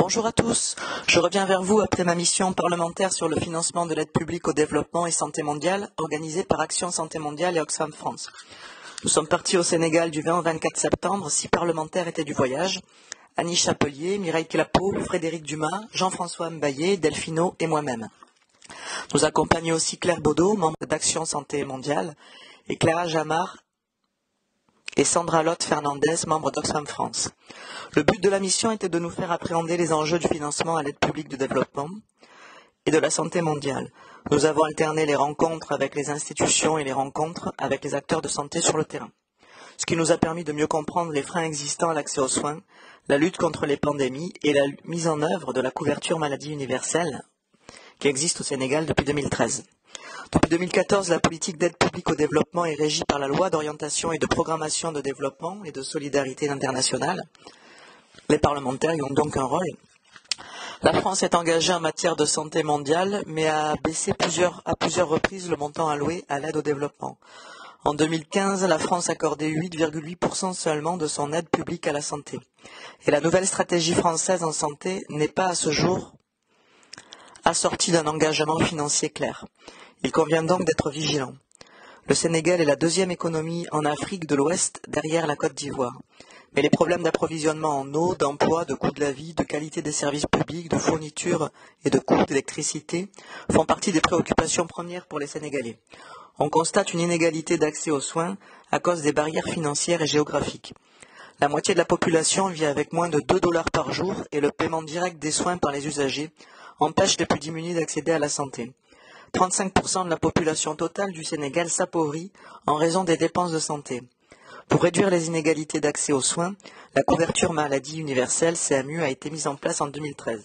Bonjour à tous, je reviens vers vous après ma mission parlementaire sur le financement de l'aide publique au développement et santé mondiale organisée par Action Santé Mondiale et Oxfam France. Nous sommes partis au Sénégal du 20 au 24 septembre, 6 parlementaires étaient du voyage, Annie Chapelier, Mireille Clapeau, Frédéric Dumas, Jean-François Mbaillé, Delphino et moi-même. Nous accompagnons aussi Claire Baudot, membre d'Action Santé Mondiale, et Clara Jamard et Sandra Lotte Fernandez, membre d'Oxfam France. Le but de la mission était de nous faire appréhender les enjeux du financement à l'aide publique de développement et de la santé mondiale. Nous avons alterné les rencontres avec les institutions et les rencontres avec les acteurs de santé sur le terrain, ce qui nous a permis de mieux comprendre les freins existants à l'accès aux soins, la lutte contre les pandémies et la mise en œuvre de la couverture maladie universelle qui existe au Sénégal depuis 2013. Depuis 2014, la politique d'aide publique au développement est régie par la loi d'orientation et de programmation de développement et de solidarité internationale. Les parlementaires y ont donc un rôle. La France est engagée en matière de santé mondiale, mais a baissé à plusieurs reprises le montant alloué à l'aide au développement. En 2015, la France accordait 8,8% seulement de son aide publique à la santé. Et la nouvelle stratégie française en santé n'est pas à ce jour assortie d'un engagement financier clair. Il convient donc d'être vigilant. Le Sénégal est la deuxième économie en Afrique de l'Ouest derrière la Côte d'Ivoire. Mais les problèmes d'approvisionnement en eau, d'emploi, de coût de la vie, de qualité des services publics, de fourniture et de coût d'électricité font partie des préoccupations premières pour les Sénégalais. On constate une inégalité d'accès aux soins à cause des barrières financières et géographiques. La moitié de la population vit avec moins de 2 $ par jour et le paiement direct des soins par les usagers empêche les plus démunis d'accéder à la santé. 35% de la population totale du Sénégal s'appauvrit en raison des dépenses de santé. Pour réduire les inégalités d'accès aux soins, la couverture maladie universelle CMU a été mise en place en 2013.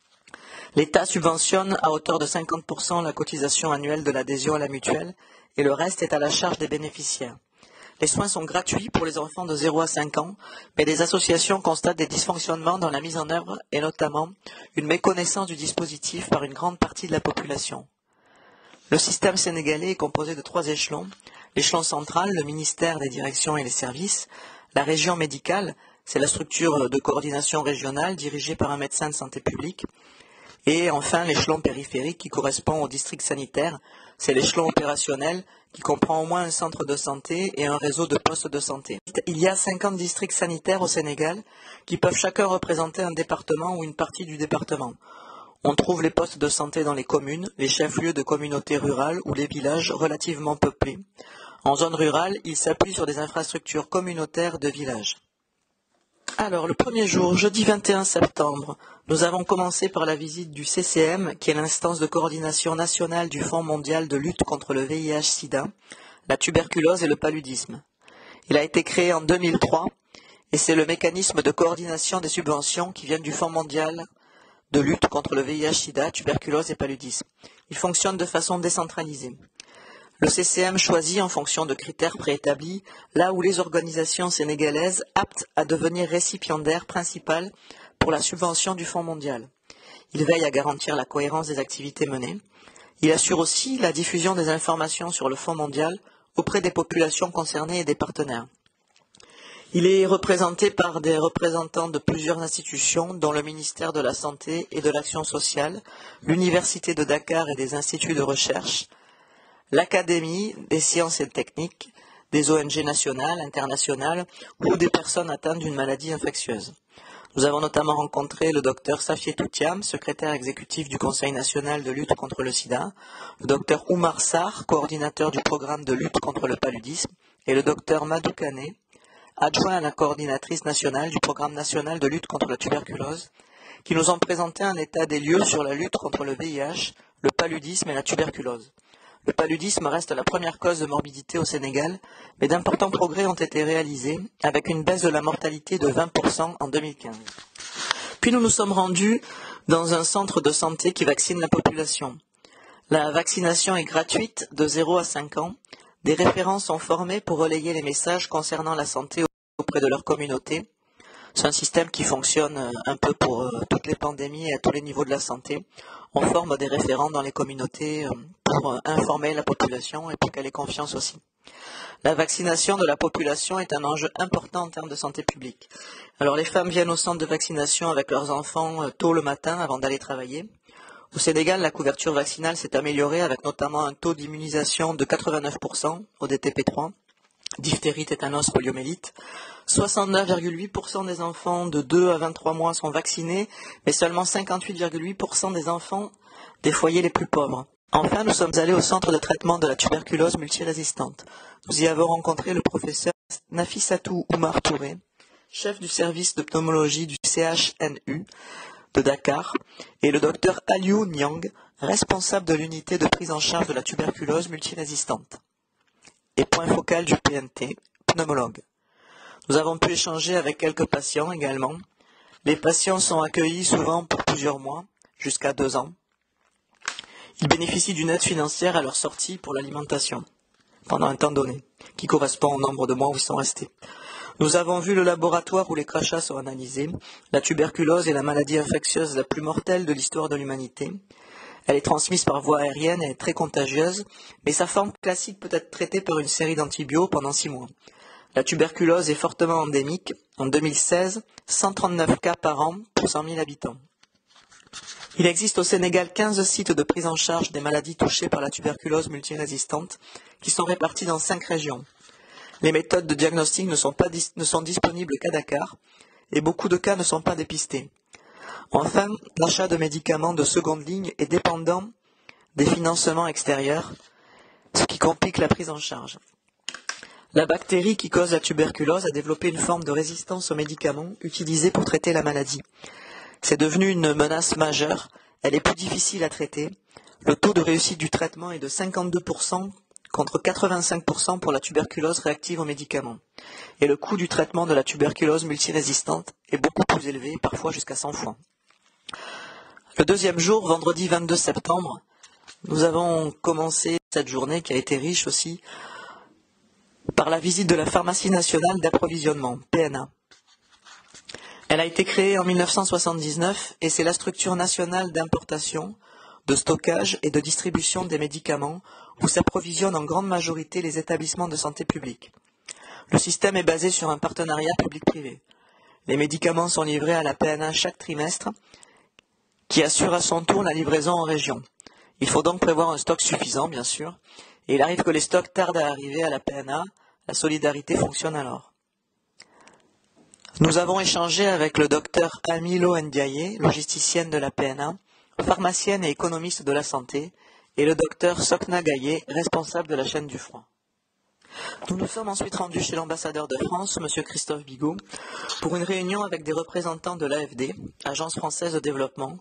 L'État subventionne à hauteur de 50% la cotisation annuelle de l'adhésion à la mutuelle et le reste est à la charge des bénéficiaires. Les soins sont gratuits pour les enfants de 0 à 5 ans, mais des associations constatent des dysfonctionnements dans la mise en œuvre et notamment une méconnaissance du dispositif par une grande partie de la population. Le système sénégalais est composé de 3 échelons. L'échelon central, le ministère des directions et les services. La région médicale, c'est la structure de coordination régionale dirigée par un médecin de santé publique. Et enfin, l'échelon périphérique qui correspond au district sanitaire, c'est l'échelon opérationnel qui comprend au moins un centre de santé et un réseau de postes de santé. Il y a 50 districts sanitaires au Sénégal qui peuvent chacun représenter un département ou une partie du département. On trouve les postes de santé dans les communes, les chefs-lieux de communautés rurales ou les villages relativement peuplés. En zone rurale, ils s'appuient sur des infrastructures communautaires de villages. Alors, le premier jour, jeudi 21 septembre, nous avons commencé par la visite du CCM, qui est l'instance de coordination nationale du Fonds mondial de lutte contre le VIH-Sida, la tuberculose et le paludisme. Il a été créé en 2003 et c'est le mécanisme de coordination des subventions qui viennent du Fonds mondial de lutte contre le VIH-Sida, tuberculose et paludisme. Il fonctionne de façon décentralisée. Le CCM choisit en fonction de critères préétablis là où les organisations sénégalaises aptes à devenir récipiendaires principales pour la subvention du Fonds mondial. Il veille à garantir la cohérence des activités menées. Il assure aussi la diffusion des informations sur le Fonds mondial auprès des populations concernées et des partenaires. Il est représenté par des représentants de plusieurs institutions, dont le ministère de la Santé et de l'Action sociale, l'Université de Dakar et des instituts de recherche, l'Académie des sciences et techniques, des ONG nationales, internationales ou des personnes atteintes d'une maladie infectieuse. Nous avons notamment rencontré le docteur Safié Toutiam, secrétaire exécutif du Conseil national de lutte contre le sida, le docteur Oumar Sarr, coordinateur du programme de lutte contre le paludisme, et le docteur Madou Kané, adjoint à la coordinatrice nationale du programme national de lutte contre la tuberculose, qui nous ont présenté un état des lieux sur la lutte contre le VIH, le paludisme et la tuberculose. Le paludisme reste la première cause de morbidité au Sénégal, mais d'importants progrès ont été réalisés, avec une baisse de la mortalité de 20% en 2015. Puis nous nous sommes rendus dans un centre de santé qui vaccine la population. La vaccination est gratuite de 0 à 5 ans. Des référents sont formés pour relayer les messages concernant la santé auprès de leur communauté. C'est un système qui fonctionne un peu pour toutes les pandémies et à tous les niveaux de la santé. On forme des référents dans les communautés pour informer la population et pour qu'elle ait confiance aussi. La vaccination de la population est un enjeu important en termes de santé publique. Alors les femmes viennent au centre de vaccination avec leurs enfants tôt le matin avant d'aller travailler. Au Sénégal, la couverture vaccinale s'est améliorée avec notamment un taux d'immunisation de 89% au DTP3, diphtérie, tétanos, poliomyélite. 69,8% des enfants de 2 à 23 mois sont vaccinés, mais seulement 58,8% des enfants des foyers les plus pauvres. Enfin, nous sommes allés au centre de traitement de la tuberculose multirésistante. Nous y avons rencontré le professeur Nafissatou Oumar Touré, chef du service de pneumologie du CHNU de Dakar, et le docteur Aliou Niang, responsable de l'unité de prise en charge de la tuberculose multirésistante, et point focal du PNT, pneumologue. Nous avons pu échanger avec quelques patients également. Les patients sont accueillis souvent pour plusieurs mois, jusqu'à 2 ans. Ils bénéficient d'une aide financière à leur sortie pour l'alimentation, pendant un temps donné, qui correspond au nombre de mois où ils sont restés. Nous avons vu le laboratoire où les crachats sont analysés. La tuberculose est la maladie infectieuse la plus mortelle de l'histoire de l'humanité. Elle est transmise par voie aérienne et est très contagieuse, mais sa forme classique peut être traitée par une série d'antibiotiques pendant 6 mois. La tuberculose est fortement endémique. En 2016, 139 cas par an pour 100 000 habitants. Il existe au Sénégal 15 sites de prise en charge des maladies touchées par la tuberculose multirésistante qui sont répartis dans 5 régions. Les méthodes de diagnostic ne sont disponibles qu'à Dakar et beaucoup de cas ne sont pas dépistés. Enfin, l'achat de médicaments de seconde ligne est dépendant des financements extérieurs, ce qui complique la prise en charge. La bactérie qui cause la tuberculose a développé une forme de résistance aux médicaments utilisés pour traiter la maladie. C'est devenu une menace majeure, elle est plus difficile à traiter. Le taux de réussite du traitement est de 52% contre 85% pour la tuberculose réactive aux médicaments. Et le coût du traitement de la tuberculose multirésistante est beaucoup plus élevé, parfois jusqu'à 100 fois. Le deuxième jour, vendredi 22 septembre, nous avons commencé cette journée qui a été riche aussi par la visite de la Pharmacie nationale d'approvisionnement, PNA. Elle a été créée en 1979 et c'est la structure nationale d'importation, de stockage et de distribution des médicaments où s'approvisionnent en grande majorité les établissements de santé publique. Le système est basé sur un partenariat public-privé. Les médicaments sont livrés à la PNA chaque trimestre qui assure à son tour la livraison en région. Il faut donc prévoir un stock suffisant, bien sûr, et il arrive que les stocks tardent à arriver à la PNA. La solidarité fonctionne alors. Nous avons échangé avec le docteur Amilo Ndiaye, logisticienne de la PNA, pharmacienne et économiste de la santé, et le docteur Sokna Gaye, responsable de la chaîne du froid. Nous nous sommes ensuite rendus chez l'ambassadeur de France, M. Christophe Bigot, pour une réunion avec des représentants de l'AFD, Agence française de développement,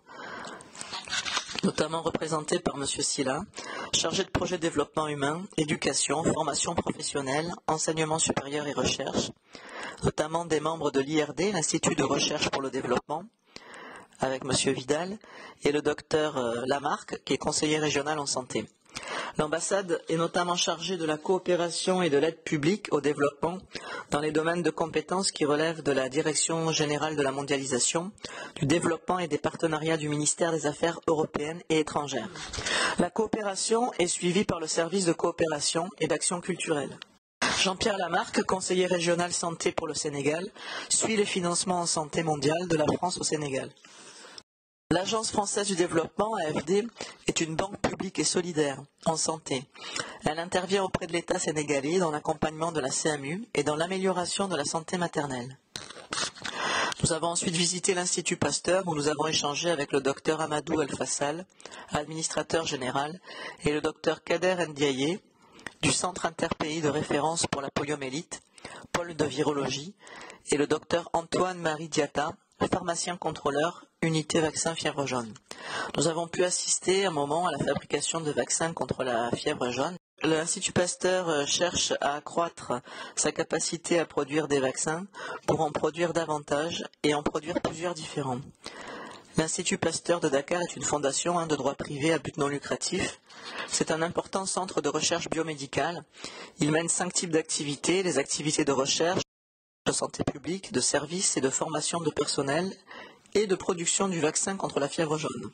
notamment représenté par M. Silla, chargé de projet de développement humain, éducation, formation professionnelle, enseignement supérieur et recherche, notamment des membres de l'IRD, l'Institut de recherche pour le développement, avec M. Vidal, et le docteur Lamarck, qui est conseiller régional en santé. L'ambassade est notamment chargée de la coopération et de l'aide publique au développement dans les domaines de compétences qui relèvent de la Direction générale de la mondialisation, du développement et des partenariats du ministère des Affaires européennes et étrangères. La coopération est suivie par le service de coopération et d'action culturelle. Jean-Pierre Lamarck, conseiller régional santé pour le Sénégal, suit les financements en santé mondiale de la France au Sénégal. L'Agence française du développement, AFD, est une banque publique et solidaire en santé. Elle intervient auprès de l'État sénégalais dans l'accompagnement de la CMU et dans l'amélioration de la santé maternelle. Nous avons ensuite visité l'Institut Pasteur où nous avons échangé avec le docteur Amadou El Fassal, administrateur général, et le docteur Kader Ndiaye, du Centre interpays de référence pour la poliomyélite, pôle de virologie, et le docteur Antoine-Marie Diatta, pharmacien contrôleur, unité vaccin fièvre jaune. Nous avons pu assister un moment à la fabrication de vaccins contre la fièvre jaune. L'Institut Pasteur cherche à accroître sa capacité à produire des vaccins pour en produire davantage et en produire plusieurs différents. L'Institut Pasteur de Dakar est une fondation de droit privé à but non lucratif. C'est un important centre de recherche biomédicale. Il mène 5 types d'activités, les activités de recherche, de santé publique, de services et de formation de personnel et de production du vaccin contre la fièvre jaune.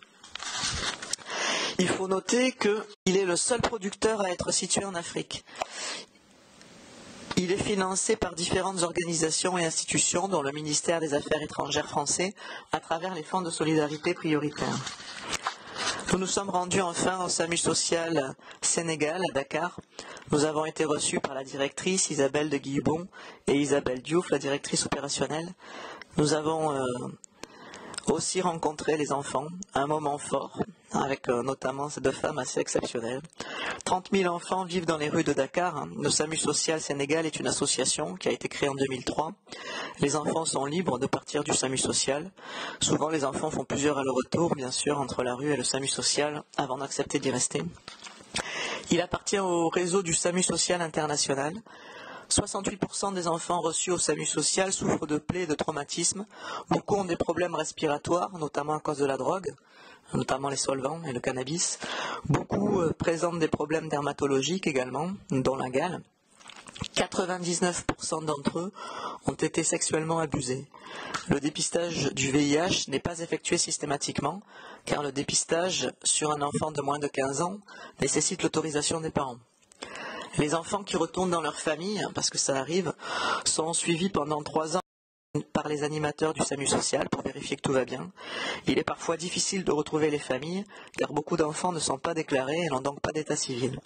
Il faut noter qu'il est le seul producteur à être situé en Afrique. Il est financé par différentes organisations et institutions, dont le ministère des Affaires étrangères français, à travers les fonds de solidarité prioritaires. Nous nous sommes rendus enfin au SAMU social Sénégal, à Dakar. Nous avons été reçus par la directrice Isabelle de Guillebon et Isabelle Diouf, la directrice opérationnelle. Nous avons aussi rencontré les enfants, un moment fort, avec notamment ces deux femmes assez exceptionnelles. 30 000 enfants vivent dans les rues de Dakar. Le SAMU social Sénégal est une association qui a été créée en 2003. Les enfants sont libres de partir du SAMU social. Souvent, les enfants font plusieurs allers-retours, bien sûr, entre la rue et le SAMU social, avant d'accepter d'y rester. Il appartient au réseau du SAMU social international. 68% des enfants reçus au SAMU social souffrent de plaies et de traumatismes. Beaucoup ont des problèmes respiratoires, notamment à cause de la drogue, notamment les solvants et le cannabis. Beaucoup présentent des problèmes dermatologiques également, dont la gale. 99% d'entre eux ont été sexuellement abusés. Le dépistage du VIH n'est pas effectué systématiquement, car le dépistage sur un enfant de moins de 15 ans nécessite l'autorisation des parents. Les enfants qui retournent dans leur famille, parce que ça arrive, sont suivis pendant 3 ans par les animateurs du SAMU social pour vérifier que tout va bien. Il est parfois difficile de retrouver les familles, car beaucoup d'enfants ne sont pas déclarés et n'ont donc pas d'état civil.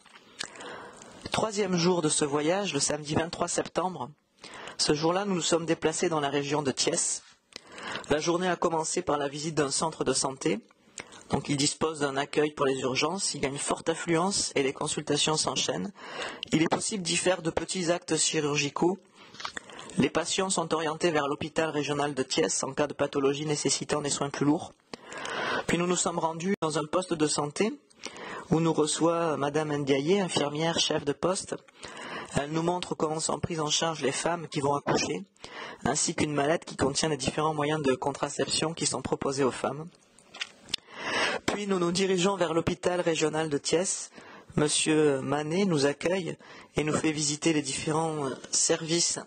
3e jour de ce voyage, le samedi 23 septembre. Ce jour-là, nous nous sommes déplacés dans la région de Thiès. La journée a commencé par la visite d'un centre de santé. Donc il dispose d'un accueil pour les urgences, il y a une forte affluence et les consultations s'enchaînent. Il est possible d'y faire de petits actes chirurgicaux. Les patients sont orientés vers l'hôpital régional de Thiès en cas de pathologie nécessitant des soins plus lourds. Puis nous nous sommes rendus dans un poste de santé où nous reçoit Madame Ndiaye, infirmière chef de poste. Elle nous montre comment sont prises en charge les femmes qui vont accoucher, ainsi qu'une mallette qui contient les différents moyens de contraception qui sont proposés aux femmes. Puis nous nous dirigeons vers l'hôpital régional de Thiès. Monsieur Manet nous accueille et nous fait visiter les différents services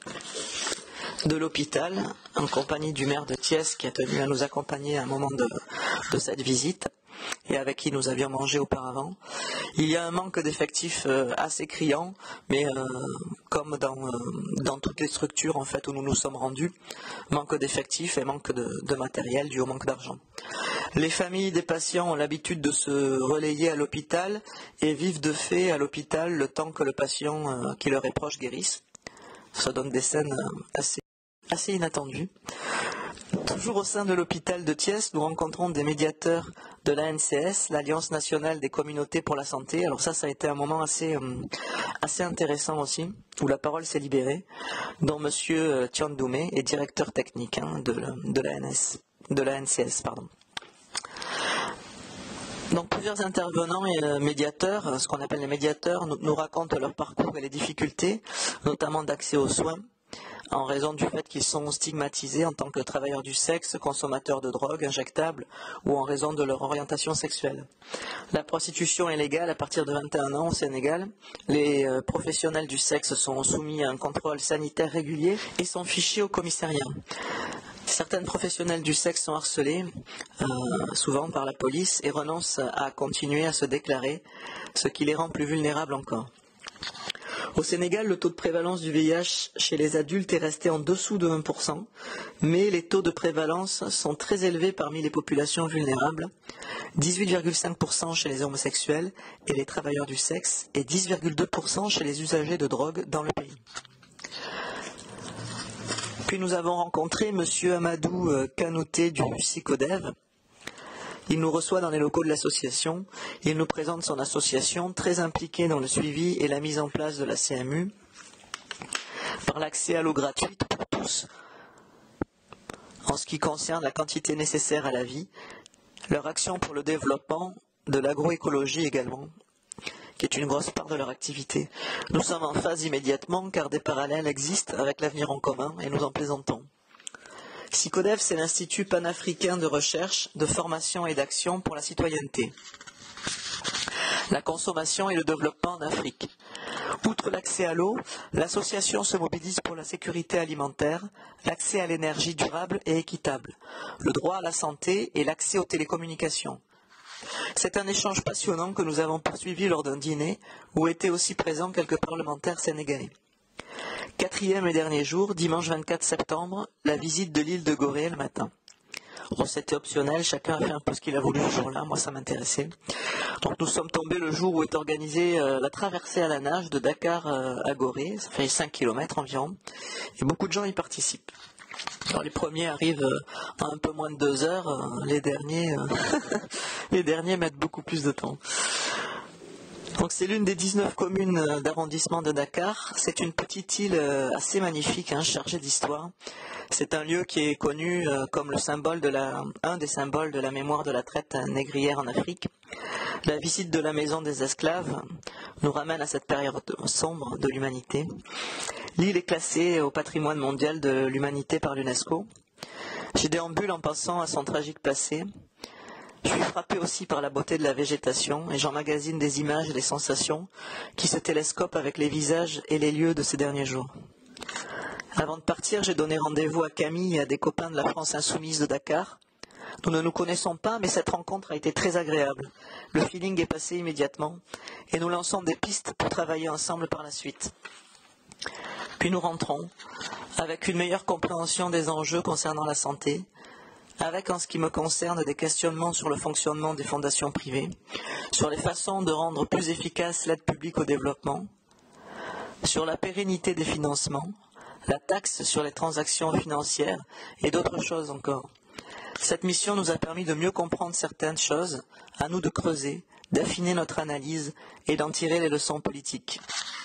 de l'hôpital, en compagnie du maire de Thiès qui a tenu à nous accompagner à un moment de cette visite et avec qui nous avions mangé auparavant. Il y a un manque d'effectifs assez criant, mais comme dans toutes les structures en fait où nous nous sommes rendus, manque d'effectifs et manque de matériel dû au manque d'argent. Les familles des patients ont l'habitude de se relayer à l'hôpital et vivent de fait à l'hôpital le temps que le patient qui leur est proche guérisse. Ça donne des scènes assez inattendues. Toujours au sein de l'hôpital de Thiès, nous rencontrons des médiateurs de l'ANCS, l'Alliance nationale des communautés pour la santé. Alors ça a été un moment assez intéressant aussi, où la parole s'est libérée, dont M. Thiandoumé est directeur technique de l'ANCS. Donc plusieurs intervenants et médiateurs, ce qu'on appelle les médiateurs, nous racontent leur parcours et les difficultés, notamment d'accès aux soins, en raison du fait qu'ils sont stigmatisés en tant que travailleurs du sexe, consommateurs de drogue, injectables, ou en raison de leur orientation sexuelle. La prostitution est légale à partir de 21 ans au Sénégal. Les professionnels du sexe sont soumis à un contrôle sanitaire régulier et sont fichés au commissariat. Certaines professionnels du sexe sont harcelées, souvent par la police, et renoncent à continuer à se déclarer, ce qui les rend plus vulnérables encore. Au Sénégal, le taux de prévalence du VIH chez les adultes est resté en dessous de 1%, mais les taux de prévalence sont très élevés parmi les populations vulnérables, 18,5% chez les homosexuels et les travailleurs du sexe, et 10,2% chez les usagers de drogue dans le pays. Puis nous avons rencontré M. Amadou Kanouté du SICODEV. Il nous reçoit dans les locaux de l'association. Il nous présente son association très impliquée dans le suivi et la mise en place de la CMU par l'accès à l'eau gratuite pour tous en ce qui concerne la quantité nécessaire à la vie, leur action pour le développement de l'agroécologie également, qui est une grosse part de leur activité. Nous sommes en phase immédiatement car des parallèles existent avec l'avenir en commun et nous en plaisantons. SICODEV, c'est l'Institut panafricain de recherche, de formation et d'action pour la citoyenneté, la consommation et le développement en Afrique. Outre l'accès à l'eau, l'association se mobilise pour la sécurité alimentaire, l'accès à l'énergie durable et équitable, le droit à la santé et l'accès aux télécommunications. C'est un échange passionnant que nous avons poursuivi lors d'un dîner où étaient aussi présents quelques parlementaires sénégalais. Quatrième et dernier jour, dimanche 24 septembre, la visite de l'île de Gorée le matin. Bon, c'était optionnel, chacun a fait un peu ce qu'il a voulu ce jour-là, moi ça m'intéressait. Donc nous sommes tombés le jour où est organisée la traversée à la nage de Dakar à Gorée, ça fait 5 km environ, et beaucoup de gens y participent. Alors les premiers arrivent en un peu moins de 2 heures, les derniers, les derniers mettent beaucoup plus de temps. Donc c'est l'une des 19 communes d'arrondissement de Dakar. C'est une petite île assez magnifique, chargée d'histoire. C'est un lieu qui est connu comme un des symboles de la mémoire de la traite négrière en Afrique. La visite de la maison des esclaves nous ramène à cette période sombre de l'humanité. L'île est classée au patrimoine mondial de l'humanité par l'UNESCO. J'y déambule en pensant à son tragique passé. Je suis frappé aussi par la beauté de la végétation et j'emmagasine des images et des sensations qui se télescopent avec les visages et les lieux de ces derniers jours. Avant de partir, j'ai donné rendez-vous à Camille et à des copains de la France Insoumise de Dakar. Nous ne nous connaissons pas, mais cette rencontre a été très agréable. Le feeling est passé immédiatement et nous lançons des pistes pour travailler ensemble par la suite. Puis nous rentrons avec une meilleure compréhension des enjeux concernant la santé, avec, en ce qui me concerne, des questionnements sur le fonctionnement des fondations privées, sur les façons de rendre plus efficace l'aide publique au développement, sur la pérennité des financements, la taxe sur les transactions financières et d'autres choses encore. Cette mission nous a permis de mieux comprendre certaines choses, à nous de creuser, d'affiner notre analyse et d'en tirer les leçons politiques.